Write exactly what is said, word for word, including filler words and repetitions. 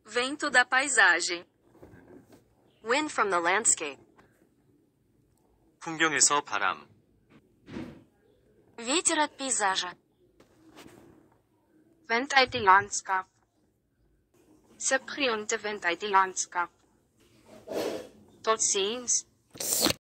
Vento da paisagem. Wind from the landscape. 풍경에서 바람. Ветер от пейзажа. Wind uit die landskap. Subgeronte wind uit die landskap. Tot ziens.